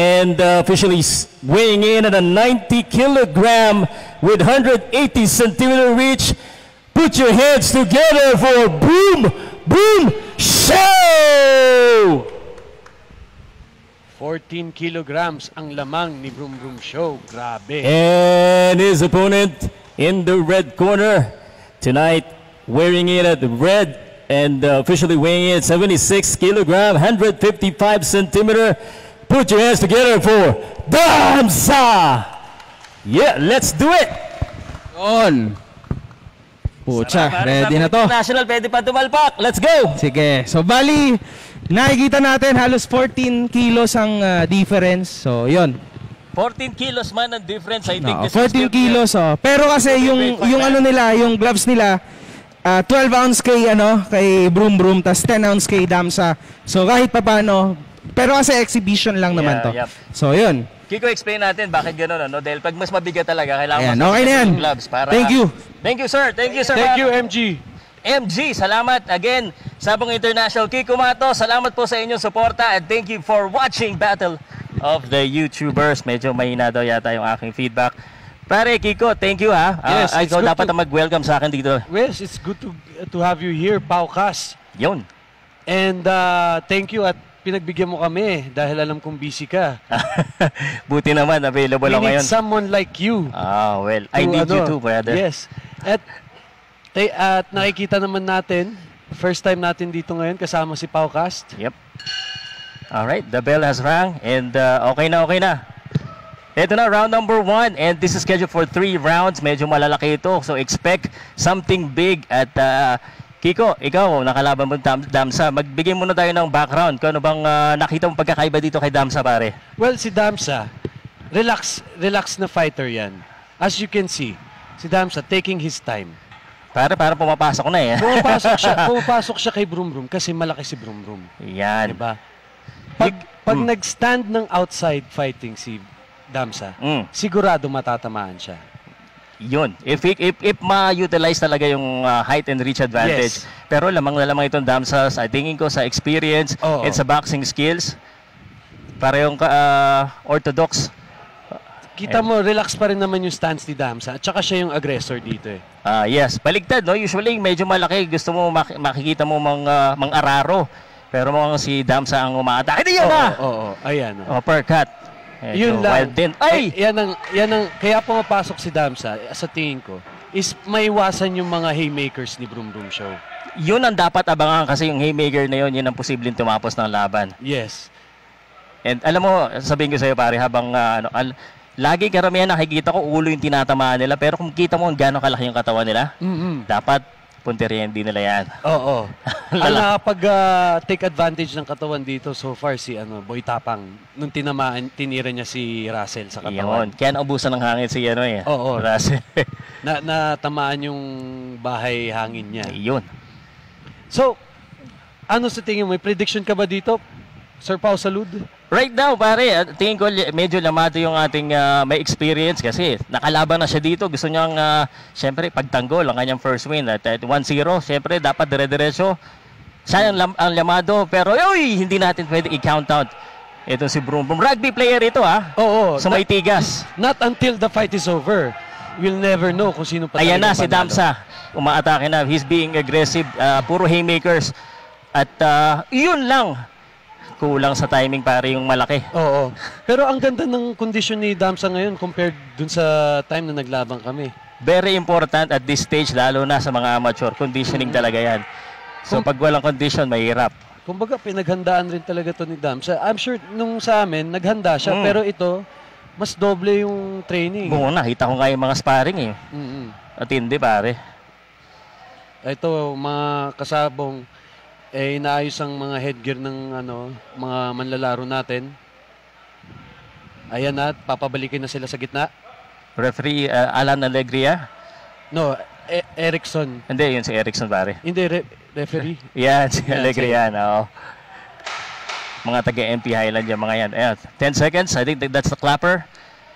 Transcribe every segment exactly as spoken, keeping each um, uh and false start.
And uh, officially weighing in at a ninety kilogram with one hundred eighty centimeter reach. Put your hands together for Broom, Broom Show! fourteen kilograms ang lamang ni Broom Broom Show. Grabe. And his opponent in the red corner tonight, wearing it at the red and uh, officially weighing in at seventy-six kilogram, one hundred fifty-five centimeter. Put your hands together for Damsa! Yeah, let's do it! On! Pucha, ready na to. National, pwede pa tumalpak. Let's go! Sige. So, bali, nakikita natin halos fourteen kilos ang uh, difference. So, yun. fourteen kilos man ang difference. I think No, this fourteen is kilos, oh. Pero kasi yung yung ano nila, yung gloves nila, uh, twelve ounce kay ano, kay Broom Broom, tas ten ounce kay Damsa. So, kahit pa paano, pero kasi exhibition lang naman Yeah, to. yep. So, yun. Kiko, explain natin bakit gano'n, no? Dahil pag mas mabigat talaga, kailangan Ayan, mas okay na yan. gloves para... Thank you. Thank you, sir. Thank you, sir. Thank you, M G. M G, salamat again. Sabong International. Kiko Mato, salamat po sa inyong suporta and thank you for watching Battle of the YouTubers. Medyo mahina daw yata yung aking feedback. Pare, Kiko, thank you, ha? Yes, uh, it's ikaw good dapat to- mag-welcome sa akin dito. Yes, it's good to to have you here, Paukas. Yun. And uh, thank you at pinagbigyan mo kami dahil alam kong busy ka. Buti naman, available We ako need ngayon. someone like you. Ah, well, I to, need you ano, too, brother. Yes. At, te, at nakikita naman natin, first time natin dito ngayon kasama si Paucast. Yep. Alright, the bell has rang and uh, okay na, okay na. Ito na, round number one and this is scheduled for three rounds. Medyo malalaki ito, so expect something big at uh, Kiko, ikaw, nakalaban mo Dam Damsa. Magbigay muna tayo ng background. Kung ano bang uh, nakita mong pagkakaiba dito kay Damsa, pare? Well, si Damsa, relax, relax na fighter yan. As you can see, si Damsa taking his time. Para para pumapasok na eh. Pumapasok siya, pumapasok siya kay Broom Broom kasi malaki si Broom Broom. Yan. Diba? Pag, pag Hmm. nag-stand ng outside fighting si Damsa, Mm. sigurado matatamaan siya. Yun. If, if, if ma-utilize talaga yung uh, height and reach advantage. Yes. Pero lamang na lamang itong Damsa, sa tingin ko sa experience Oo. and sa boxing skills, parehong uh, orthodox. Kita mo, relax pa rin naman yung stance ni Damsa. At saka siya yung aggressor dito eh. Ah, yes, baligtad, no? Usually medyo malaki, gusto mo mak makikita mo mga mang araro. Pero mukhang si Damsa ang umaatake. Hindi yan Oo, na! oo, oo. Ayan. Oh. Uppercut. Medyo Yun lang. wild din. Ay! Eh, yan ang, yan ang, kaya pumapasok si Damsa, sa tingin ko, is maiwasan yung mga haymakers ni Broom Broom Show. Yun ang dapat abangan kasi yung haymaker na yun, yun ang posibleng tumapos ng laban. Yes. And alam mo, sabihin ko sa'yo pare, habang uh, ano, al lagi karamihan nakikita ko, ulo yung tinatamaan nila. Pero kung kita mo kung gano'ng kalaki yung katawan nila, Mm-hmm. dapat punteriyan din nila yan. Oo. Ang nakapag uh, take advantage ng katawan dito so far si ano Boy Tapang nung tinamaan tinira niya si Russell sa katawan. Yun. Kaya naubusan ng hangin si ano eh. Oo. Russell. na natamaan yung bahay hangin niya. Yun. So, ano sa tingin mo? May prediction ka ba dito? Sir Pao Salud? Right now, pare, at tingin ko li- medyo lamado yung ating uh, may experience kasi nakalaban na siya dito. Gusto niyang, uh, syempre, pagtanggol ang kanyang first win. At, at one zero, syempre, dapat dire-diretso. Siya ang, lam- ang lamado, pero uy, hindi natin pwede i-count out. Ito si Broom Broom. Rugby player ito, ha? Oo. So may tigas. Not until the fight is over. We'll never know kung sino pa Ayan na, si panalo. Damsa. Umaatake na. He's being aggressive. Uh, puro haymakers. At uh, yun lang. Kulang sa timing pare yung malaki. Oo. Pero ang ganda ng kondisyon ni Damsa ngayon compared dun sa time na naglaban kami. Very important at this stage, lalo na sa mga amateur. Conditioning talaga yan. So pag walang condition, mahirap. Kumbaga, pinaghandaan rin talaga to ni Damsa. I'm sure nung sa amin, naghanda siya. Mm. Pero ito, mas doble yung training. Oo na, kita ko nga yung mga sparring eh. Mm-hmm. At hindi pare. Ito, mga kasabong, eh, inaayos ang mga headgear ng ano, mga manlalaro natin. Ayan na, papabalikin na sila sa gitna. Referee uh, Alan Alegria. No, e Erickson. Hindi, yun si Erickson pare. Hindi, re referee. Yan, si Yan, Alegria yan. Oo. Mga taga-M P Highland yung mga yan. Ayan, ten seconds. I think that's the clapper.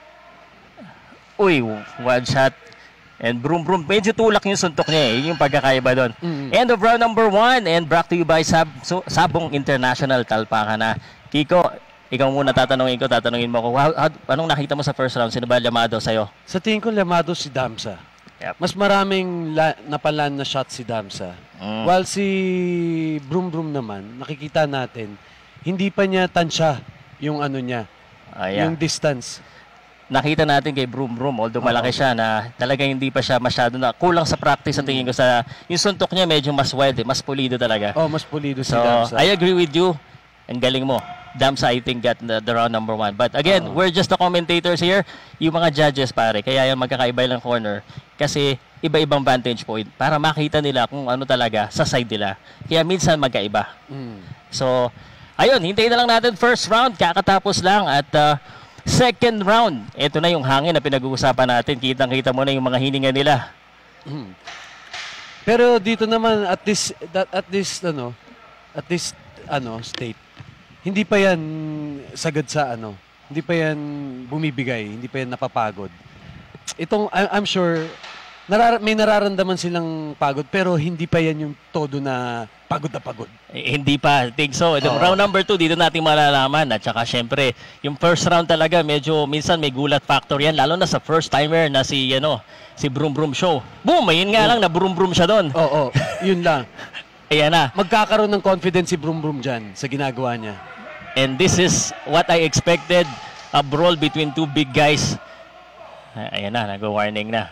Uy, one shot. And Broom Broom, medyo tulak yung suntok niya eh. Yun yung pagkakaiba doon. Mm. End of round number one and brought to you by Sab so, Sabong International. Talpakan na. Kiko, ikaw muna tatanungin ko, tatanungin mo ako, how, how, anong nakita mo sa first round? Sino ba Llamado sa'yo? Sa tingin ko, Llamado si Damsa. Yep. Mas maraming la, napalan na shot si Damsa. Mm. While si Broom Broom naman, nakikita natin, hindi pa niya tansya yung ano niya, Ayan. yung distance. Nakita natin kay Broom Broom, although malaki siya, na talagang hindi pa siya masyado na, kulang sa practice sa tingin ko sa, yung suntok niya medyo mas wild eh, mas pulido talaga. Oh, mas pulido si So, Damsa. I agree with you. Ang galing mo. Damsa, I think, got the, the round number one. But again, Uh-oh. we're just the commentators here. Yung mga judges, pare, kaya yung magkakaiba lang corner. Kasi iba-ibang vantage point para makita nila kung ano talaga sa side nila. Kaya minsan magkaiba. Mm. So, ayun, hintayin na lang natin first round. Kakatapos lang at uh, second round. Ito na yung hangin na pinag-uusapan natin. Kitang-kita mo na yung mga hininga nila. Mm. Pero dito naman at this that, at this ano, at this ano state, hindi pa yan sagad sa ano, hindi pa yan bumibigay, hindi pa yan napapagod. Itong I, I'm sure narar may nararamdaman silang pagod pero hindi pa yan yung todo na pagod na pagod. Eh, hindi pa, I think so. Itong Oo. round number two, dito natin malalaman. At saka syempre, yung first round talaga, medyo minsan may gulat factor yan. Lalo na sa first timer na si, ano, si Broom Broom Show. Boom! Ayun nga lang, na Broom Broom siya doon. Oo, yun lang. Ayan na. Magkakaroon ng confidence si Broom Broom dyan sa ginagawa niya. And this is what I expected. A brawl between two big guys. Ayan na, nag-warning na.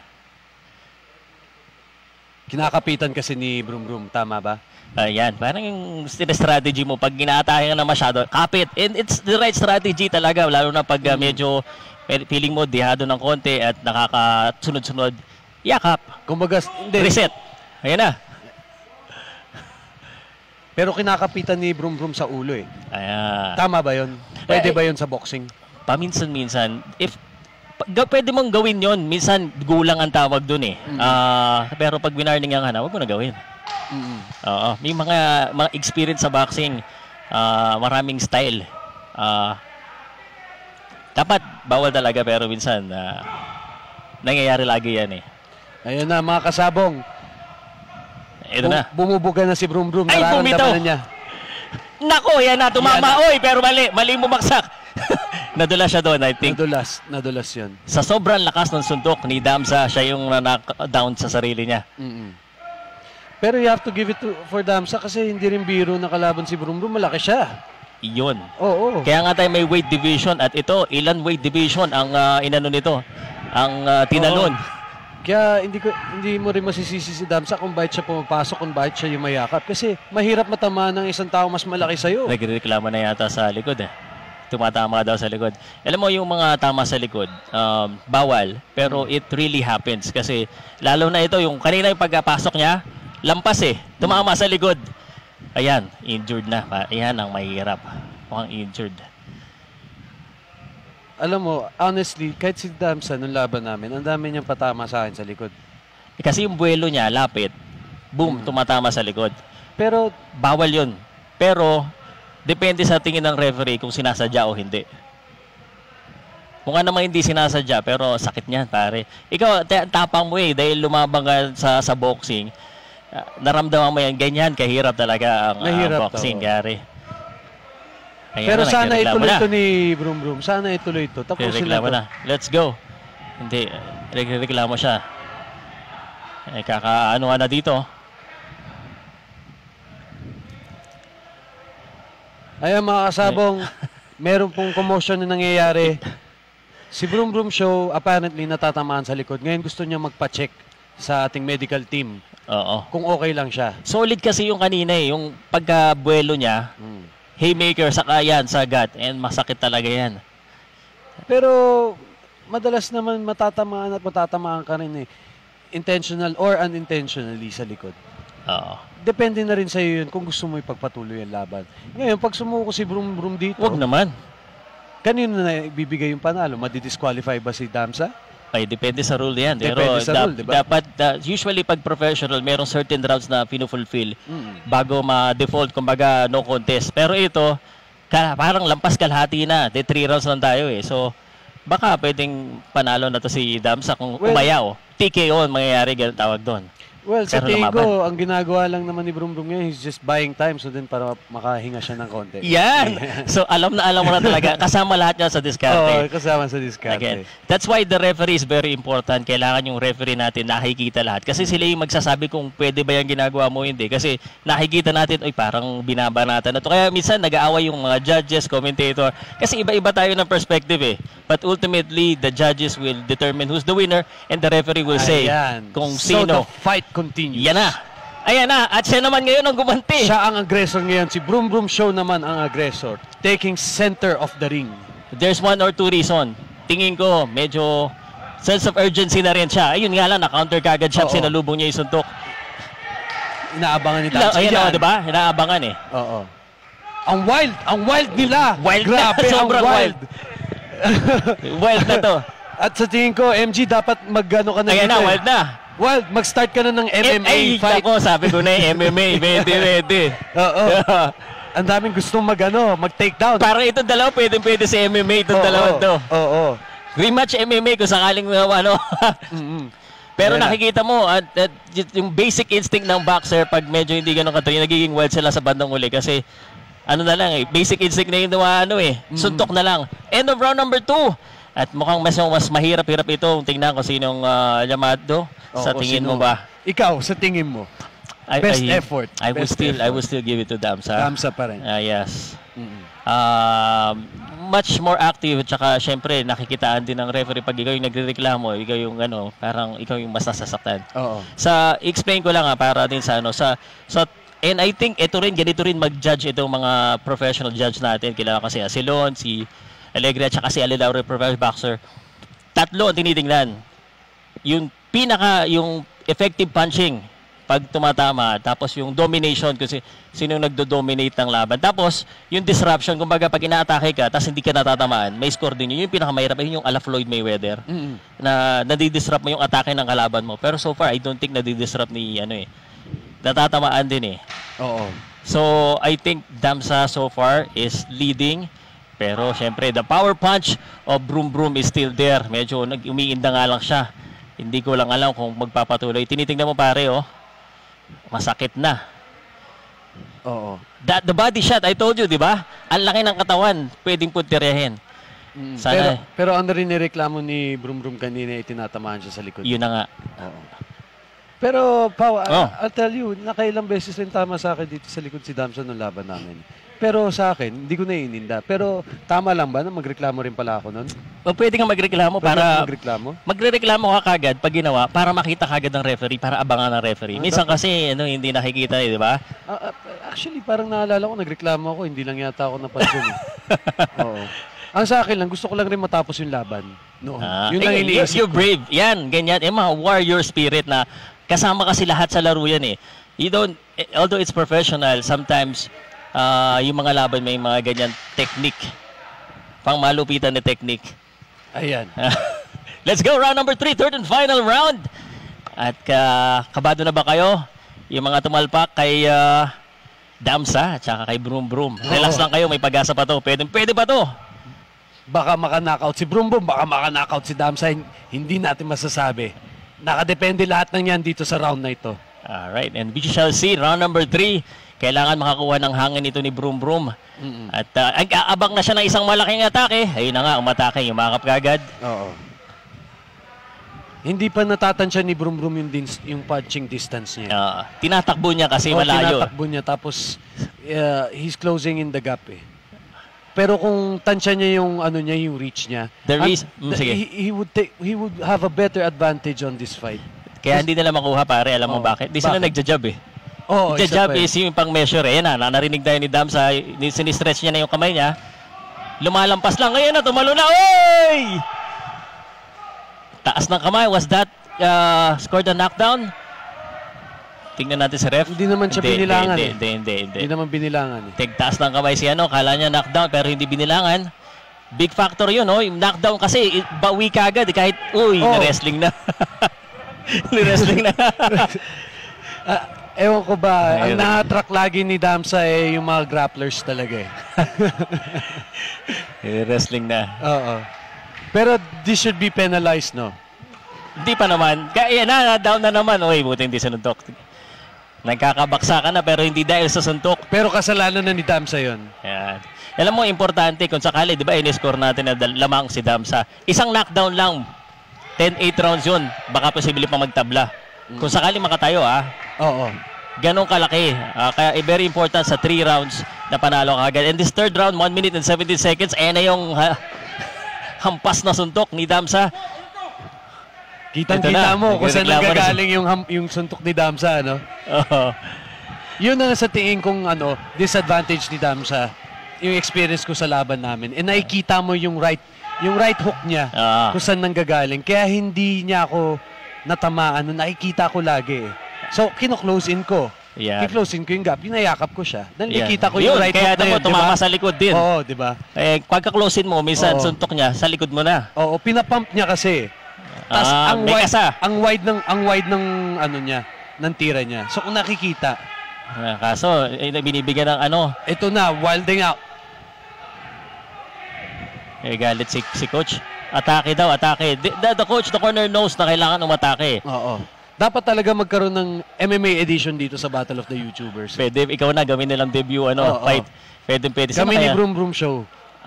Kinakapitan kasi ni Broom Broom, tama ba? Ayan, parang yung strategy mo, pag ginaatahe ka na masyado, kapit. And it's the right strategy talaga, lalo na pag uh, medyo feeling mo dihado ng konti at nakakasunod-sunod, yakap, Kumbaga, hindi. reset. Ayan na. Pero kinakapitan ni Broom Broom sa ulo eh. Ayan. Tama ba yun? Pwede Eh, ba yun sa boxing? Paminsan-minsan, if pa- pwede mong gawin yon, minsan gulang ang tawag dun eh. Ah, pero pag winarning ang hana, wag mo na gawin. Mm-hmm. Oo, may mga mga experience sa boxing, ah, maraming style. Ah, dapat bawal talaga pero minsan ah, nangyayari lagi yan eh. Ayun na mga kasabong. Ito na. Bu- bumubuga na si Broom Broom. Ay, bumitaw. Nararamdaman na niya. Nako, yan na, tumama. Oy, pero mali, mali bumaksak. Nadula siya doon, I think. Nadulas. Nadulas yun. Sa sobrang lakas ng suntok ni Damsa, siya yung na-knock-down sa sarili niya. Mm-mm. Pero you have to give it to, for Damsa kasi hindi rin biro na kalaban si Broom Broom. Malaki siya. Iyon. Oo. Kaya nga tayo may weight division at ito, ilan weight division ang uh, inano nito? Ang uh, tinalon. Oo. Kaya hindi ko hindi mo rin masisisi si Damsa kung bakit siya pumapasok, kung bakit siya yung mayakap. Kasi mahirap matamaan ng isang tao mas malaki sa'yo. Nagreklamo na yata sa likod eh. Tumatama daw sa likod. Alam mo yung mga tama sa likod, um, bawal. Pero it really happens. Kasi lalo na ito, yung kanina yung pagpasok niya, lampas eh. Tumama sa likod. Ayan, injured na. Ayan ang mahirap. Mukhang injured. Alam mo, honestly, kahit si Damsa nung laban namin, ang dami niyang patama sa akin sa likod. Eh, kasi yung buwelo niya, lapit, boom, tumatama sa likod. Pero, Bawal yun. Pero, depende sa tingin ng referee kung sinasadya o hindi. Kung ano naman hindi sinasadya, pero sakit niyan, pare. Ikaw, te- tapang mo eh, dahil lumabang ka sa, sa boxing, uh, naramdaman mo yan, ganyan, kahirap talaga ang uh, Mahirap boxing, to. gari. Ayan pero na, sana nagreklamo ituloy na. ito ni Broom Broom. Sana ituloy ito. Tapusin na Nagreklamo ito. na. Let's go. Hindi, nagreklamo siya. Eh, kakaano nga na dito. Ayan mga kasabong, meron pong commotion na nangyayari. Si Broom Broom Show apparently natatamaan sa likod. Ngayon gusto niya magpa-check sa ating medical team Oo. kung okay lang siya. Solid kasi yung kanina eh, yung pagkabuelo niya, Hmm. haymaker sa kayan, sa gut, and masakit talaga yan. Pero madalas naman matatamaan at matatamaan ka rin eh. Intentional or unintentionally sa likod. Oo. Depende na rin sa iyo yun kung gusto mo ipagpatuloy ang laban. Ngayon, pag sumuko si Broom Broom dito, Huwag naman. kanino na ibibigay yung panalo? Madidisqualify ba si Damsa? Ay, depende sa rule yan. Pero Depende sa da- rule, di ba? dapat, da- usually pag professional, merong certain rounds na pinufulfill Mm. bago ma-default, kumbaga no contest. Pero ito, ka- parang lampas kalahati na. De three rounds lang tayo eh. So, baka pwedeng panalo na to si Damsa kung Well- umayaw. T K O ang mangyayari, ganun tawag doon. Well, sa Pero tingin lumaban. ko, ang ginagawa lang naman ni Broom Broom ngayon, he's just buying time so then para makahinga siya ng konti. Yan! So, alam na alam mo na talaga. Kasama lahat yan sa Oo, diskarte. kasama sa diskarte. Again, that's why the referee is very important. Kailangan yung referee natin nakikita lahat. Kasi sila yung magsasabi kung pwede ba yung ginagawa mo hindi. Kasi nakikita natin, ay parang binabanatan na to. Kaya minsan nag-aaway yung mga judges, commentator. Kasi iba-iba tayo ng perspective eh. But ultimately, the judges will determine who's the winner and the referee will say Ayan. kung So sino. the fight continues. Yan na. Ayan na. At siya naman ngayon ang gumanti. Siya ang aggressor ngayon. Si Broom Broom Show naman ang aggressor. Taking center of the ring. There's one or two reason. Tingin ko, medyo sense of urgency na rin siya. Ayun nga lang, na-counter kagad siya. Oo. Sinalubong niya yung suntok. Inaabangan ni La, Damsa ayun yan. o, diba? Inaabangan eh. Oo. Ang wild, ang wild nila. Wild na, Grabe, ang sobrang wild. Wild na to. At sa tingin ko, M G, dapat mag-ano ka na Ayan dito na, eh. wild na. Wild, mag-start ka na ng M M A Ay, fight. ako, sabi ko na eh, M M A. Pwede, pwede. Oo. Ang daming gustong mag-ano, mag-take down. Parang itong dalawa, pwede, pwede si M M A. Itong Oo, dalawa to. Oo. Rematch M M A kung sakaling uh, ano. Mm-mm. Pero Ayan na. nakikita mo, at, at y- yung basic instinct ng boxer, pag medyo hindi ganun katuloy, nagiging wild sila sa bandang uli. Kasi, ano na lang eh, basic instinct na yung nawa, ano eh, suntok na lang. End of round number two. At mukhang mas, mas mahirap-hirap ito. Tingnan ko sinong uh, Yamado. Sa Oo, tingin mo sino? ba? Ikaw, sa tingin mo. I, Best I, effort. I will Best still I effort. will still give it to Damsa. Damsa pa rin. Ah, yes. Mm-mm. Um, much more active at saka syempre nakikitaan din ng referee pag ikaw yung nagrereklamo, ikaw yung ano, parang ikaw yung mas nasasaktan. Oo. Sa explain ko lang ha, para din sa ano sa sa and I think ito rin ganito rin mag-judge itong mga professional judge natin. Kilala kasi si Asilon, si Alegre at saka si Alilaure, professional boxer. Tatlo ang tinitingnan. Yung pinaka yung effective punching pag tumatama, tapos yung domination kasi sino nagdo-dominate ng laban. Tapos yung disruption, kumbaga pag inaatake ka tapos hindi ka natatamaan, may score din yun. Yung pinakamahirap yun yung ala Floyd Mayweather. Mm-mm. Na nadidisrupt mo yung atake ng kalaban mo. Pero so far, I don't think nadidisrupt ni ano eh. Natatamaan din eh. Oo. So, I think Damsa so far is leading. Pero, syempre, the power punch of Broom Broom is still there. Medyo nag-umiinda nga lang siya. Hindi ko lang alam kung magpapatuloy. Tinitingnan mo pare, oh. Masakit na. Oo. That, the body shot, I told you, di ba? Ang laki ng katawan, pwedeng puntiryahin. Mm. Sana, Pero, pero ang narireklamo ni Broom Broom kanina ay tinatamaan siya sa likod. yun na nga. Oo. Pero, Pao, I- Oh. I'll tell you, nakailang beses rin tama sa akin dito sa likod si Damson ng laban namin. Pero sa akin, hindi ko naiintindihan. Pero tama lang ba na magreklamo rin pala ako nun? O, pwede kang magreklamo Pwede para... ako magreklamo? Magrereklamo ka kagad pag ginawa para makita kagad ng referee, para abangan ng referee. Minsan kasi ano, hindi nakikita eh, di ba? Ah, ah, actually, parang naalala ko, nagreklamo ako, hindi lang yata ako napansin. eh. Oo. Ang sa akin lang, gusto ko lang rin matapos yung laban. Noon. Ah, Yun lang eh, iniisip you're ko. brave. Yan, ganyan. Eh, mga warrior spirit na kasama kasi lahat sa laro yan eh. You don't, eh, although it's professional, sometimes ah, yung mga laban may mga ganyan technique. Pang malupitan na technique. Ayan. Let's go, round number three, third and final round. At ka, kabado na ba kayo? Yung mga tumalpak kay ah, Damsa at saka kay Broom Broom. Relax Oo. lang kayo, may pag-asa pa to. Pwede, pwede pa to. Baka maka-knockout si Broom Broom, baka maka-knockout si Damsa. Hindi natin masasabi. Nakadepende lahat ng yan dito sa round na ito. Alright, and we shall see, round number three. Kailangan makakuha ng hangin ito ni Broom Broom. Mm-mm. At uh, ag-aabang na siya ng isang malaking atake. Ayun na nga, umatake, yumakap kagad. Oo. Hindi pa natatansya ni Broom Broom yung, dins, yung punching distance niya. Uh, tinatakbo niya kasi Oo, malayo. tinatakbo niya tapos uh, he's closing in the gap eh. Pero kung tansya niya yung ano niya, yung reach niya, The at- reason- mm, sige. he, he would take he would have a better advantage on this fight. Kaya hindi nila makuha pare, alam mo Oo. bakit? Di sila Bakit? nagja-jab eh. Oo, isa Nagja-jab pa eh. is yung pang-measure eh. Yan na, narinig tayo ni Dam sa, sinistretch niya na yung kamay niya. Lumalampas lang. Ngayon na, tumalo na. Oy! Taas ng kamay. Was that uh, scored a knockdown? Tingnan natin si ref. Hindi naman siya binilangan Hindi, eh. hindi, hindi, hindi. Hindi naman binilangan eh. Tigtaas ng kamay si ano, kala niya knockdown pero hindi binilangan. Big factor yun, no? Yung knockdown kasi, i- bawi ka agad. eh, Kahit, uy, Oh. na-wrestling na. na-wrestling na. Ah, ewan ko ba, ang Ayun. na-attract lagi ni Damsa eh, yung mga grapplers talaga eh. Eh, wrestling na. Oo. Pero this should be penalized, no? Hindi pa naman. Kaya na, down na naman. Uy, buti hindi sinuntok. Nagkakabaksakan na pero hindi dahil sa suntok. Pero kasalanan na ni Damsa yun. Yan. Alam mo, importante kung sakali, di ba, in-score natin na lamang si Damsa. Isang knockdown lang. ten eight rounds yun. Baka posible pa magtabla. Mm. Kung sakali makatayo, ah. Oo. Ganong kalaki. Uh, kaya eh, very important sa three rounds na panalo ka agad. And this third round, one minute and seventeen seconds, ayan na yung ha, hampas na suntok ni Damsa. Kitang-kita mo kung saan nanggagaling yung, yung suntok ni Damsa, ano? Oo. Yun ang sa tingin kong ano, disadvantage ni Damsa, yung experience ko sa laban namin. E nakikita mo yung right, yung right hook niya, uh. kung saan nanggagaling. Kaya hindi niya ako natamaan. Nakikita ko lagi eh. So, kino-close in ko. Yeah. Kino-close in ko yung gap. Pinayakap ko siya. Dahil yeah. nakikita ko yun, yung right kaya hook na yun. Kaya tumama diba? Sa likod din. Oo, di ba? Eh, pagka-close in mo, minsan Oo. suntok niya, sa likod mo na. Oo, pinapump niya kasi. Tas ah, ang wide, ang wide ng ang wide ng ano niya, ng tira niya. So kung nakikita, ah, kaso eh, binibigyan ng ano, ito na, wilding out. Eh, galit si, si coach. Atake daw, atake. The, the, the coach, the corner knows na kailangan umatake. Oo. Dapat talaga magkaroon ng M M A edition dito sa Battle of the YouTubers. Pwede, ikaw na, gawin nilang debut, ano, Oo, fight. Pwede, pwede. Kami ni Broom Broom Show.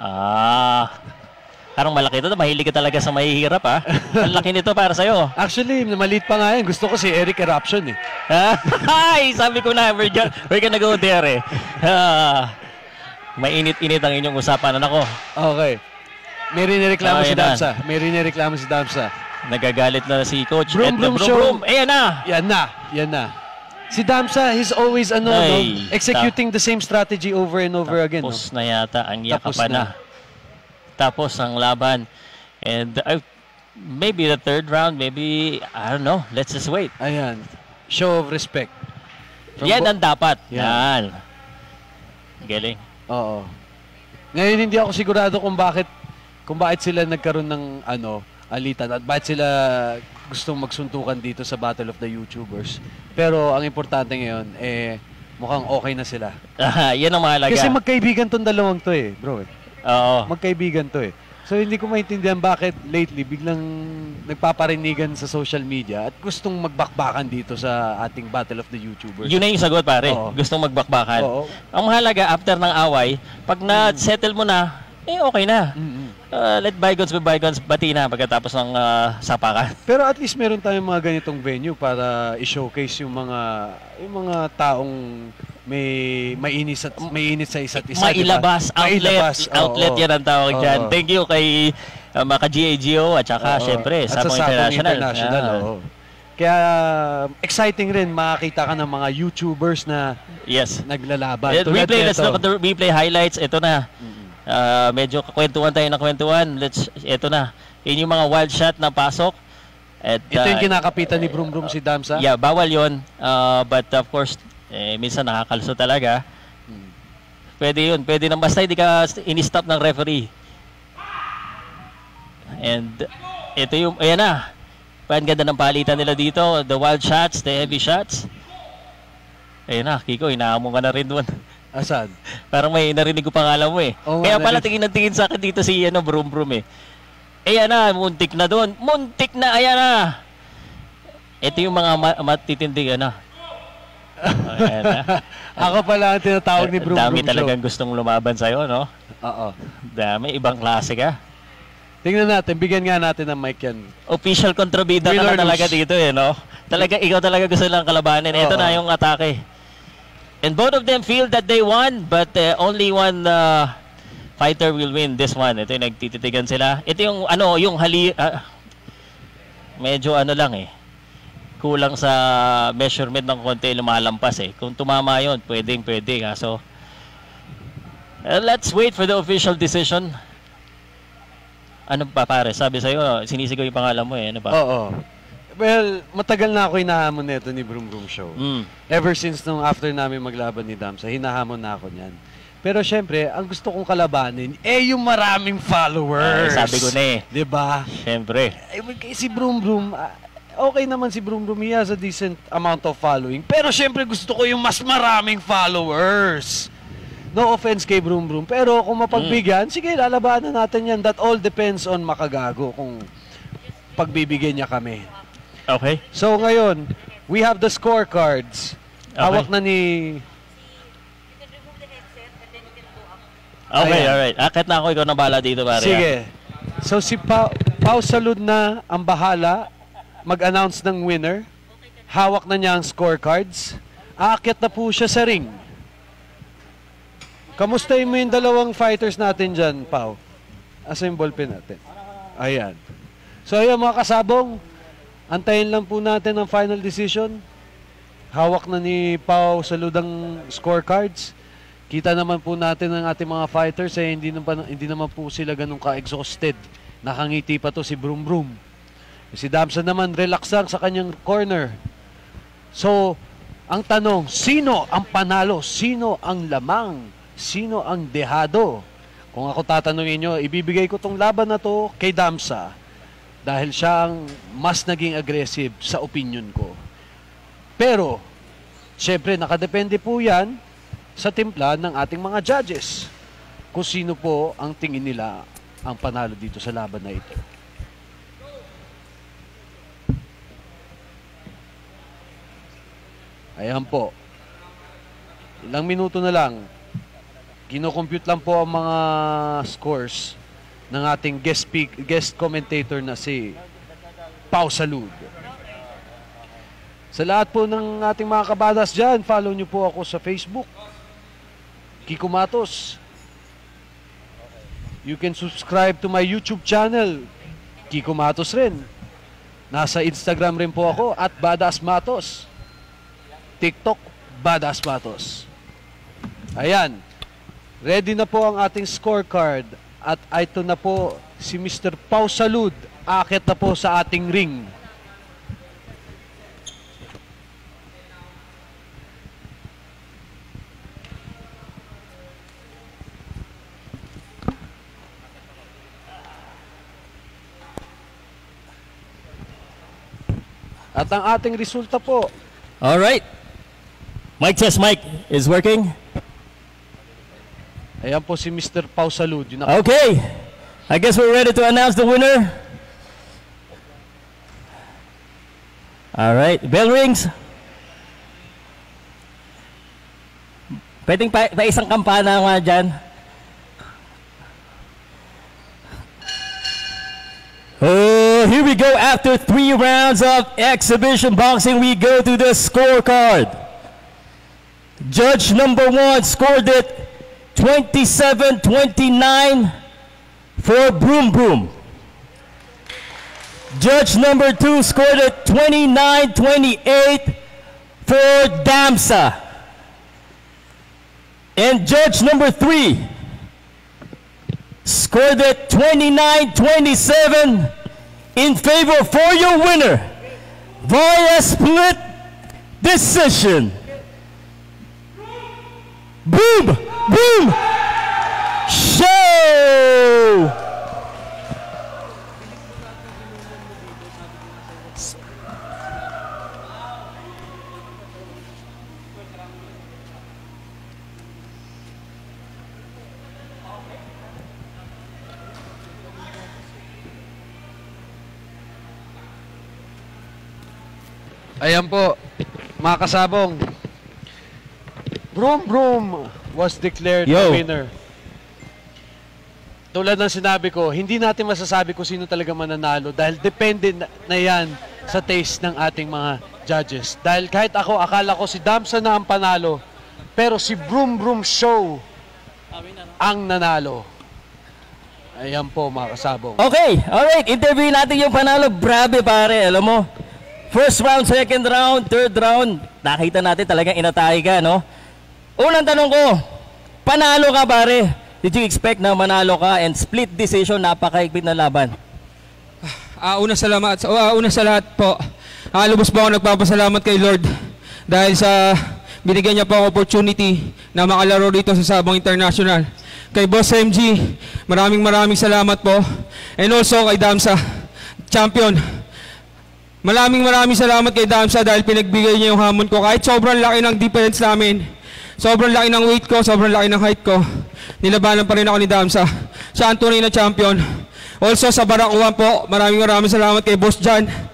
Ah, parang malaki ito. Mahilig ka talaga sa mahihirap, ha? Ang laki nito para sa'yo. Actually, maliit pa nga yan. Gusto ko si Eric Eruption, eh. Ay, sabi ko na, we're gonna, we're gonna go there, eh. Ah, mainit-init ang inyong usapan, anak ko. Okay. May rinireklamo Oh, si yan Damsa. May rinireklamo si Damsa. Nagagalit na si coach. Broom, At Broom the Show. Broom. Ayan na. Yan na. Yan na. Si Damsa, he's always ano, Ay, no, executing the same strategy over and over again. Tapos no? na yata ang Tapos yakapan na. na. Tapos ang laban. And uh, maybe the third round, maybe, I don't know. Let's just wait. Ayan. Show of respect. From Yan ang dapat. Yan. Yan. Galing. Oo. Ngayon hindi ako sigurado kung bakit kung bakit sila nagkaroon ng ano, alitan at bakit sila gustong magsuntukan dito sa Battle of the YouTubers. Pero ang importante ngayon, eh, mukhang okay na sila. Yan ang mahalaga. Kasi magkaibigan tong dalawang to eh, bro. Eh. Oo. Magkaibigan to eh. So hindi ko maintindihan bakit lately biglang nagpaparinigan sa social media at gustong magbakbakan dito sa ating Battle of the YouTubers. Yun na yung sagot, pare. Oo. Gustong magbakbakan. Oo. Ang mahalaga, after ng away, pag na-settle mo na, eh okay na. Mm-hmm. Uh, let bygones be bygones, bati na pagkatapos ng uh, sapakan. Pero at least meron tayong mga ganitong venue para i-showcase yung mga yung mga taong may mainit at mainit sa isa't isa. Mailabas, diba? outlet, Mailabas. outlet Oo. yan ang tawag Oo. dyan. Thank you kay uh, mga ka-G A G O at saka Oo. syempre At sa sa Sapong International. International. Ah. Oo. Kaya exciting rin makakita ka ng mga YouTubers na Yes. naglalaban. Uh, Tulad replay, let's nito. look at the replay highlights. Ito na. Uh, medyo kwentuhan tayo ng kwentuhan. Let's, ito na. Yun yung mga wild shot na pasok. At, Ito yung uh, kinakapitan ni Broom Broom si Damsa. Yeah, bawal yun. Uh, but of course, eh, minsan nakakalso talaga. Pwede yun. Pwede nang basta hindi ka in-stop ng referee. And ito yung, ayan na. Ang ganda ng palitan nila dito. The wild shots, the heavy shots. Ayan na, Kiko, inaamon ka na rin doon. Asan? Parang may narinig ko pangalan mo eh. Oo, Kaya nga, pala narinig. tingin na tingin sa akin dito si ano, Broom Broom eh. Ayan na, muntik na doon. Muntik na, ayan na. Ito yung mga ma matitindig ano. Ayan na. Ako pala ang tinatawag ni Broom Dami Broom talagang Show. gustong lumaban sa'yo, no? Oo. Dami, ibang klase ka. Tingnan natin, bigyan nga natin ng mic yan. Official kontrabida Win or ka na talaga lose. dito eh, no? Talaga, ikaw talaga gusto lang kalabanin. Ito Oo. na yung atake. And both of them feel that they won, but uh, only one uh, fighter will win this one. Ito yung nagtititigan sila. Ito yung, ano, yung hali... Uh, medyo ano lang eh. Kulang sa measurement ng konti, lumalampas eh. Kung tumama yun, pwedeng pwede. Kaso, uh, let's wait for the official decision. Ano pa pare? Sabi sa'yo, sinisigaw yung pangalan mo eh. Ano pa? Oo. Well, matagal na ako hinahamon nito ni Broom Broom Show. Mm. Ever since nung after namin maglaban ni Damsa, hinahamon na ako niyan. Pero syempre, ang gusto kong kalabanin, eh yung maraming followers. Ay, sabi ko na eh. Diba? Siyempre. Eh, si Broom Broom, ah, okay naman si Broom Broom, he has a decent amount of following. Pero syempre gusto ko yung mas maraming followers. No offense kay Broom Broom. Pero kung mapagbigyan, mm. sige, lalabanan natin yan. That all depends on Makagago kung pagbibigyan niya kami. Okay. So ngayon, we have the scorecards. Okay. Hawak na ni... Okay, Ayan. alright. Akit na ako, ikaw na bahala dito, pare. Sige. So si pa Pau Salud na ang bahala mag-announce ng winner. Hawak na niya ang scorecards. Aakyat na po siya sa ring. Kamustahin mo yung dalawang fighters natin dyan, Pau? Asa yung ballpen natin? Ayan. So ayan mga kasabong, antayin lang po natin ang final decision. Hawak na ni Pau Salud ang scorecards. Kita naman po natin ang ating mga fighters eh, hindi naman, hindi naman po sila ganun ka-exhausted. Nakangiti pa to si Broom Broom. Si Damsa naman relax lang sa kanyang corner. So, ang tanong, sino ang panalo? Sino ang lamang? Sino ang dehado? Kung ako tatanungin nyo, ibibigay ko tong laban na to kay Damsa dahil siya ang mas naging aggressive sa opinion ko. Pero, syempre, nakadepende po yan sa timpla ng ating mga judges kung sino po ang tingin nila ang panalo dito sa laban na ito. Ayan po. Ilang minuto na lang. Kino-compute lang po ang mga scores ng ating guest speak, guest commentator na si Pau Salud. Sa lahat po ng ating mga kabadas dyan, follow nyo po ako sa Facebook. Kiko Matos. You can subscribe to my YouTube channel, Kiko Matos rin. Nasa Instagram rin po ako, at Badass Matos. TikTok, Badass Matos. Ayan. Ready na po ang ating scorecard. At ito na po si Mister Pau Salud. Akit na po sa ating ring. At ang ating resulta po. All right. Mic test, mic is working. Ayan po si Mister Pau Salud. Okay. I guess we're ready to announce the winner. All right. Bell rings. Pwedeng pa, pa isang kampana nga dyan. Oh, here we go. After three rounds of exhibition boxing, we go to the scorecard. Judge number one scored it twenty-seven twenty-nine for Broom Broom. Judge number two scored it twenty-nine twenty-eight for Damsa. And judge number three scored it twenty-nine twenty-seven in favor for your winner via split decision. Boom! Boom! Show! Ayan po, mga kasabong. Broom Broom was declared Yo. the winner. Tulad ng sinabi ko, hindi natin masasabi kung sino talaga mananalo dahil depende na, na yan sa taste ng ating mga judges. Dahil kahit ako, akala ko si Damsa na ang panalo, pero si Broom Broom Show ang nanalo. Ayan po, mga kasabong. Okay, alright. Interview natin yung panalo. Grabe pare, alam mo. First round, second round, third round. Nakita natin talagang inatay ka, no? Unang tanong ko, panalo ka pare. Did you expect na manalo ka and split decision, napakaigpit na laban? Uh, una salamat, uh, una sa lahat po, uh, lubos po ako nagpapasalamat kay Lord dahil sa binigyan niya po ang opportunity na makalaro dito sa Sabong International. Kay Boss M G, maraming maraming salamat po. And also kay Damsa, champion. Maraming maraming salamat kay Damsa dahil pinagbigay niya yung hamon ko. Kahit sobrang laki ng difference namin, sobrang laki ng weight ko, sobrang laki ng height ko, nilabanan pa rin ako ni Damsa. Siya ang tunay na champion. Also sa Barakuan po, maraming maraming salamat kay Boss John.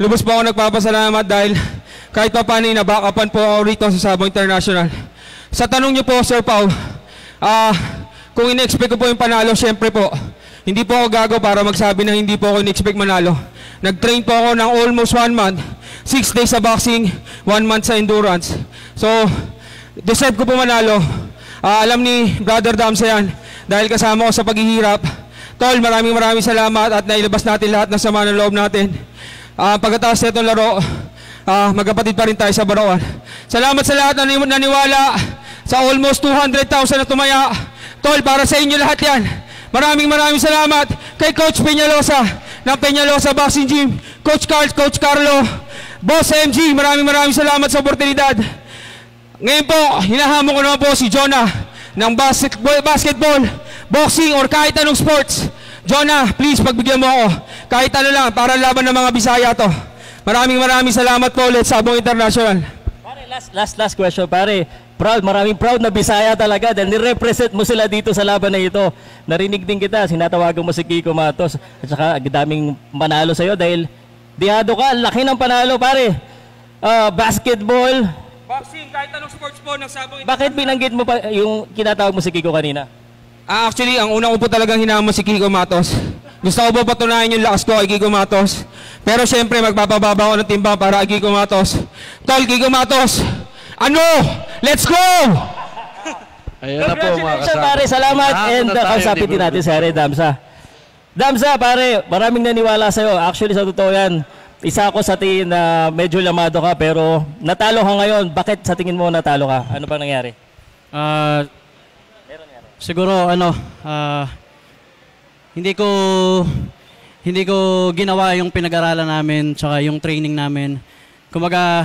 lubos po ako nagpapasalamat dahil kahit pa paano nabackupan po ako rito sa Sabong International. Sa tanong niyo po, Sir Pau, ah, kung in-expect ko po yung panalo, syempre po, hindi po ako gago para magsabi na hindi po ako in-expect manalo. Nag-train po ako ng almost one month, six days sa boxing, one month sa endurance. So, deserve ko po manalo. Ah, alam ni Brother Damsa yan, dahil kasama ko sa paghihirap. Tol, maraming maraming salamat at nailabas natin lahat ng sama ng loob natin. Uh, pagkatapos na itong laro, uh, magkapatid pa rin tayo sa Barawan. Salamat sa lahat na naniwala sa almost two hundred thousand na tumaya. Tol, para sa inyo lahat yan. Maraming maraming salamat kay Coach Peñalosa ng Peñalosa Boxing Gym, Coach Carl, Coach Carlo, Boss M G, maraming maraming salamat sa oportunidad. Ngayon po, hinahamon ko naman po si Jonah ng basketball, basketball, boxing, or kahit anong sports. Jonah, please, pagbigyan mo ako. Kahit ano lang, para laban ng mga Bisaya to. Maraming maraming salamat po ulit sa Sabong International. Pare, last, last, last question, pare. Proud, maraming proud na Bisaya talaga dahil nirepresent mo sila dito sa laban na ito. Narinig din kita, sinatawagan mo si Kiko Matos at saka daming manalo sa'yo dahil dihado ka, laki ng panalo, pare. Uh, basketball, boxing, kahit anong sports po ng Sabong International. Bakit binanggit mo pa yung kinatawag mo si Kiko kanina? Ah, actually, ang una ko po talagang hinamon si Kiko Matos. Gusto ko po patunayan yung lakas ko kay Kiko Matos. Pero syempre, magpapababa ko ng timbang para kay Kiko Matos. Tol, Kiko Matos, ano? Let's go! Ayun na po mga kasama. Pare, salamat. Ah, and uh, kausapin din natin si Harry Damsa. Damsa, pare, maraming naniwala sa'yo. Actually, sa totoo yan, isa ako sa tingin na medyo lamado ka, pero natalo ka ngayon. Bakit sa tingin mo natalo ka? Ano bang nangyari? Ah... Uh, Siguro ano, uh, hindi ko hindi ko ginawa yung pinag-aralan namin tsaka yung training namin. Kumbaga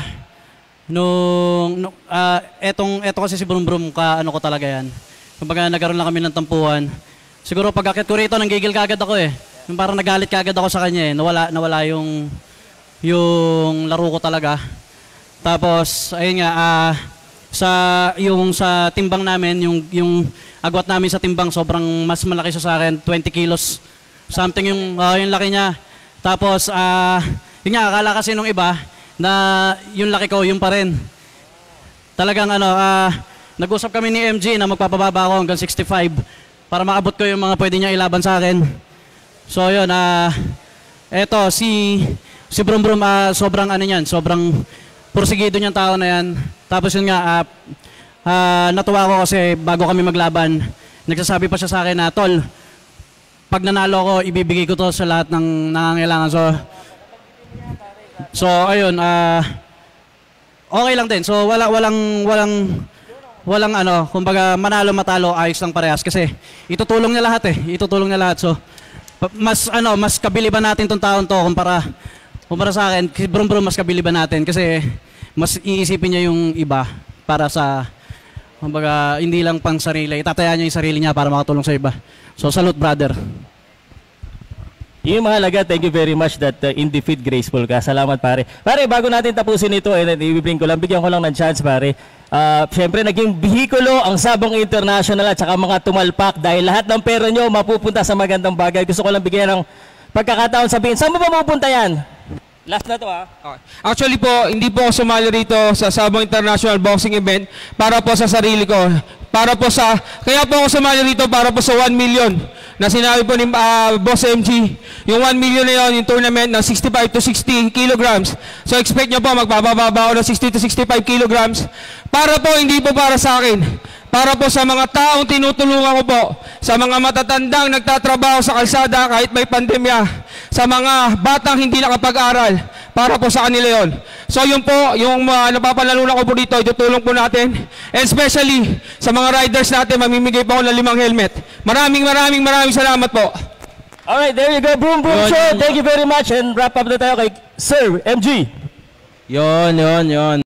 nung, nung uh, etong eto kasi si Broom Broom ka ano ko talaga yan. Kumbaga nagkaroon lang kami ng tampuhan. Siguro pag-akit ko rito nanggigil kagad ako eh. Yung parang nagalit kagad ako sa kanya eh. Nawala nawala yung yung laro ko talaga. Tapos ayun nga uh, sa yung sa timbang namin yung yung agwat namin sa timbang sobrang mas malaki siya sa akin, twenty kilos something yung uh, yung laki niya. Tapos ah uh, yun nga, akala kasi nung iba na yung laki ko yung pa rin. Talagang ano uh, nag-usap kami ni M G na magpapababa ako hanggang sixty-five para maabot ko yung mga pwede niya ilaban sa akin. So yun ah uh, eto si si Broom Broom uh, sobrang ano niyan, sobrang porsigido niyang tao na yan. Tapos yun nga, uh, uh, natuwa ko kasi bago kami maglaban, nagsasabi pa siya sa akin na, Tol, pag nanalo ko, ibibigay ko to sa lahat ng nangangailangan. So, so ayun, uh, okay lang din. So, wala, walang, walang, walang ano, kumbaga manalo matalo, ayos lang parehas. Kasi itutulong niya lahat eh, itutulong niya lahat. So, mas, ano, mas kabiliban natin tong taon to kumpara, kumpara sa akin, si Broom Broom mas kabiliban natin kasi mas iisipin niya yung iba para sa, kumbaga, hindi lang pang sarili. Itataya niya yung sarili niya para makatulong sa iba. So, salute, brother. Yung mahalaga, thank you very much that uh, in defeat graceful ka. Salamat, pare. Pare, bago natin tapusin ito, and then ibibring ko lang, bigyan ko lang ng chance, pare. Uh, Siyempre, naging bihikulo ang Sabong International at saka mga tumalpak dahil lahat ng pera nyo mapupunta sa magandang bagay. Gusto ko lang bigyan ng pagkakataon sabihin, saan mo ba mapupunta yan? Last na to ha. Okay. Actually po, hindi po ako sumali rito sa Sabong International Boxing Event para po sa sarili ko. Para po sa, kaya po ako sumali rito para po sa one million na sinabi po ni uh, Boss M G. Yung one million na yun, yung tournament ng sixty-five to sixty kilograms. So expect nyo po, magpapababa ako ng sixty to sixty-five kilograms. Para po, hindi po para sa akin. Para po sa mga taong tinutulungan ko po, sa mga matatandang nagtatrabaho sa kalsada kahit may pandemya, sa mga batang hindi nakapag-aral, para po sa kanila yon. So yun po, yung uh, napapanalunan ko po dito, itutulong po natin. And especially sa mga riders natin, mamimigay po ako ng limang helmet. Maraming maraming maraming salamat po. Alright, there you go, Broom Broom Show. Thank you very much and wrap up na tayo kay Sir M G. Yon, yon, yon.